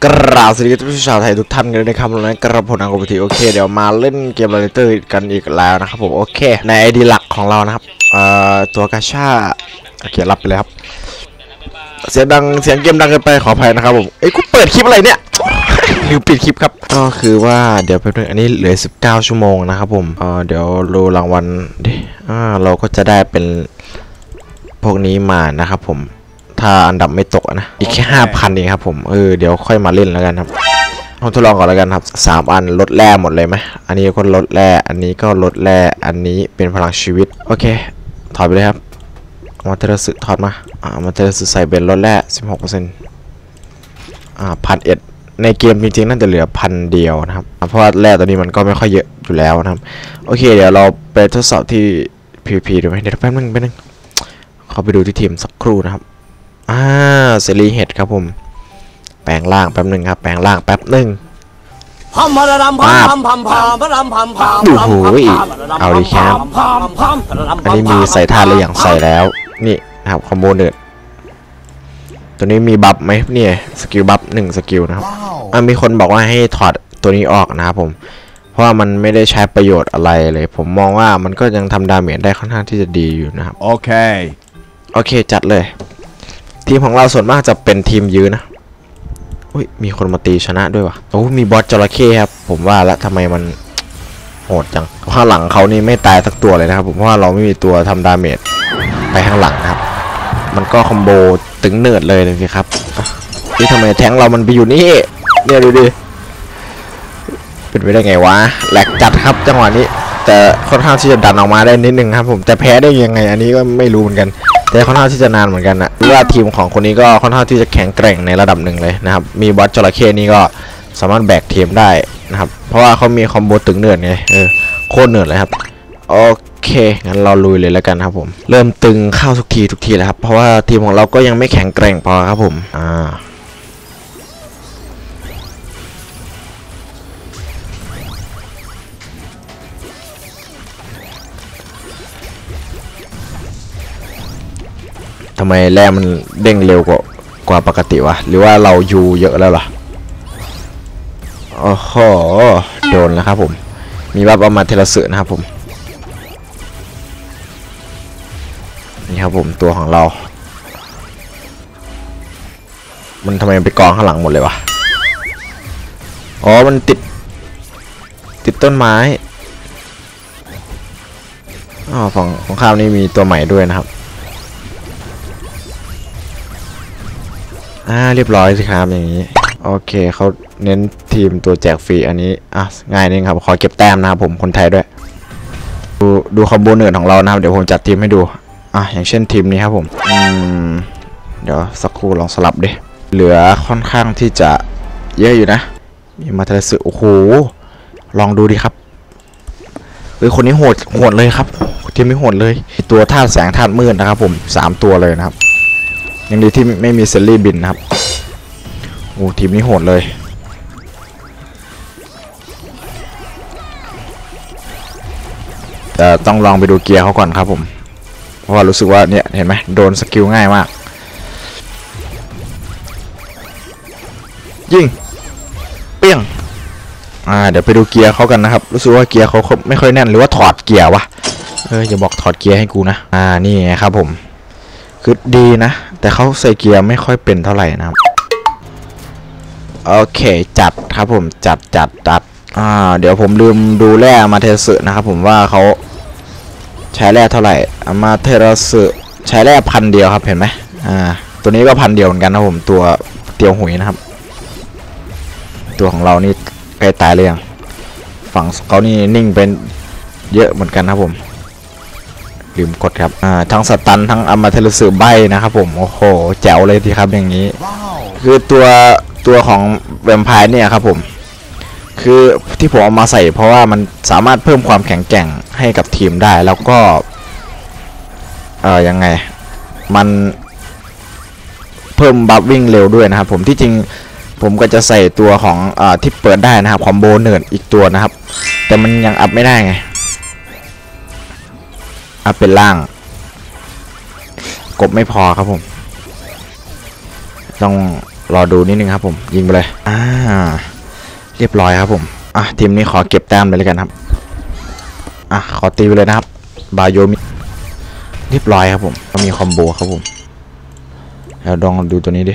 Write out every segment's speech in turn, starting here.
กราบสวัสดีทุกชาวไทยทุกท่านกันในคำนั้นกระผมนางกบฏโอเคเดี๋ยวมาเล่นเกมบาร์เตอร์กันอีกแล้วนะครับผมโอเคในไอดีหลักของเรานะครับตัวกาชาโอเครับไปเลยครับเสียงดังเสียงเกมดังเกินไปขออภัยนะครับผมกูเปิดคลิปอะไรเนี่ยลืมปิดคลิปครับก็คือว่าเดี๋ยวไปดูอันนี้เหลือ19ชั่วโมงนะครับผมเดี๋ยวดูรางวัลดิเราก็จะได้เป็นพวกนี้มานะครับผมถ้าอันดับไม่ตกนะอีกแค่ 5,000 เองครับผมเดี๋ยวค่อยมาเล่นแล้วกันครับลองทดลองก่อนแล้วกันครับ3อันลดแร่หมดเลยไหมอันนี้ก็ลดแร่อันนี้ก็ลดแร่อันนี้เป็นพลังชีวิตโอเคถอดไปเลยครับมาเตอร์สึถอดมามาเตอร์สึใส่เป็นลดแร่ 16% 1,001ในเกมจริงๆน่าจะเหลือ1,000 เดียวนะครับเพราะว่าแร่ตัวนี้มันก็ไม่ค่อยเยอะอยู่แล้วนะครับโอเคเดี๋ยวเราไปทดสอบที่ PVP ดูไหมเดี๋ยวแป๊บนึงเข้าไปดูที่ทีมสักครู่นะครับเซรีเห็ดครับผมแปลงร่างแป๊บหนึ่งครับแปลงร่างแป๊บหนึ่งดูโหยเอาดีแคมอันนี้มีใส่ท่าเลยอย่างใส่แล้วนี่นะครับคอมโบเนิร์ดตัวนี้มีบัฟไหมเนี่ยสกิลบัฟ1สกิลนะครับมีคนบอกว่าให้ถอดตัวนี้ออกนะครับผมเพราะว่ามันไม่ได้ใช้ประโยชน์อะไรเลยผมมองว่ามันก็ยังทำดาเมจได้ค่อนข้างที่จะดีอยู่นะครับโอเคจัดเลยทีมของเราส่วนมากจะเป็นทีมยื้อนะอุ้ยมีคนมาตีชนะด้วยวะโอ้มีบอสจระเข้ครับผมว่าแล้วทำไมมันโหดจังข้างหลังเขานี่ไม่ตายสักตัวเลยนะครับผมเพราะว่าเราไม่มีตัวทำดาเมจไปข้างหลังนะครับมันก็คอมโบตึงเนิร์ดเลยสิครับนี่ทำไมแทงเรามันไปอยู่นี่เนี่ยดูดิเป็นไปได้ไงวะแหลกจัดครับจังหวะนี้แต่ค่อนข้างที่จะดันออกมาได้นิดนึงครับผมแต่แพ้ได้ยังไงอันนี้ก็ไม่รู้เหมือนกันแต่ค่อนข้างที่จะนานเหมือนกันนะหรือว่าทีมของคนนี้ก็ค่อนข้างที่จะแข็งแกร่งในระดับหนึ่งเลยนะครับมีบอสจระเข้นี่ก็สามารถแบกทีมได้นะครับเพราะว่าเขามีคอมโบตึงเนิร์ดไงโคตรเนิร์ดเลยครับโอเคงั้นเราลุยเลยแล้วกันครับผมเริ่มตึงเข้าทุกทีแล้วครับเพราะว่าทีมของเราก็ยังไม่แข็งแกร่งพอครับผมทำไมแร่มันเด้งเร็วกว่าปกติวะหรือว่าเราอยู่เยอะแล้วล่ะโอ้โหโดนแล้วครับผมมีบัฟเอามาเทเลสึนะครับผมนี่ครับผมตัวของเรามันทำไมไปกองข้างหลังหมดเลยวะอ๋อมันติดต้นไม้ฝั่งของข้ามนี่มีตัวใหม่ด้วยนะครับเรียบร้อยสิครับอย่างนี้โอเคเขาเน้นทีมตัวแจกฟรีอันนี้ง่ายนี่ครับขอเก็บแต้มนะครับผมคนไทยด้วยดูคอมโบเนิร์ดของเรานะครับเดี๋ยวผมจัดทีมให้ดูอย่างเช่นทีมนี้ครับผมเดี๋ยวสักครู่ลองสลับดิเหลือค่อนข้างที่จะเยอะอยู่นะมีมาเทสึโอ้โหลองดูดิครับคนนี้โหดเลยครับทีมนี้โหดเลยตัวธาตุแสงธาตุมืดนะครับผม3ตัวเลยนะครับยังดีที่ไม่มีเซลลี่บินนะครับโอ้ทีมนี้โหดเลยแต่ต้องลองไปดูเกียร์เขาก่อนครับผมเพราะว่ารู้สึกว่าเนี่ยเห็นไหมโดนสกิลง่ายมากยิงเปี้ยงเดี๋ยวไปดูเกียร์เขากันนะครับรู้สึกว่าเกียร์เขาไม่ค่อยแน่นหรือว่าถอดเกียร์วะอย่าบอกถอดเกียร์ให้กูนะนี่ไงครับผมคือดีนะแต่เขาใส่เกียร์ไม่ค่อยเป็นเท่าไหร่นะครับโอเคจัดครับผมจัดเดี๋ยวผมลืมดูแร่มาเทสึนะครับผมว่าเขาใช้แร่เท่าไหร่มาเทสึใช้แร่1,000 เดียวครับเห็นไหมตัวนี้ก็1,000 เดียวเหมือนกันนะผมตัวเตียวหุยนะครับตัวของเรานี่ใกล้ตายเลยยังฝั่งเขานี่นิ่งเป็นเยอะเหมือนกันครับผมลืมกดครับทั้งสตันทั้งอามาเทลสึใบนะครับผมโอ้โหแจ๋วเลยทีครับอย่างนี้ คือตัวของแวมไพร์เนี่ยครับผมคือที่ผมเอามาใส่เพราะว่ามันสามารถเพิ่มความแข็งแกร่งให้กับทีมได้แล้วก็ยังไงมันเพิ่มบัฟวิ่งเร็วด้วยนะครับผมที่จริงผมก็จะใส่ตัวของที่เปิดได้นะครับคอมโบเนิร์ดอีกตัวนะครับแต่มันยังอัพไม่ได้ไงอัพเป็นล่างกบไม่พอครับผมต้องรอดูนิดนึงครับผมยิงไปเลยเรียบร้อยครับผมทีมนี้ขอเก็บแต้มเลยกันครับขอตีไปเลยนะครับบาโยมิเรียบร้อยครับผมก็มีคอมโบครับผมแล้วลองดูตัวนี้ดิ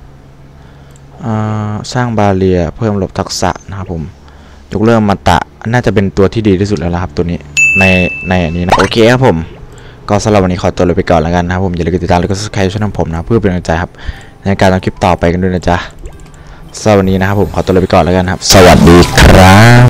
สร้างบาเรียเพิ่มหลบทักษะนะครับผมยกเลิกมาตะน่าจะเป็นตัวที่ดีที่สุดแล้วครับตัวนี้ในอันนี้นะโอเคครับผมก็สำหรับวันนี้ขอตัวลาไปก่อนแล้วกันนะครับผมอย่าลืมติดตามแล้วก็ subscribe ช่องผมนะเพื่อเป็นกำลังใจครับในการทำคลิปต่อไปกันด้วยนะจ๊ะสำหรับวันนี้นะครับผมขอตัวลาไปก่อนแล้วกันครับสวัสดีครับ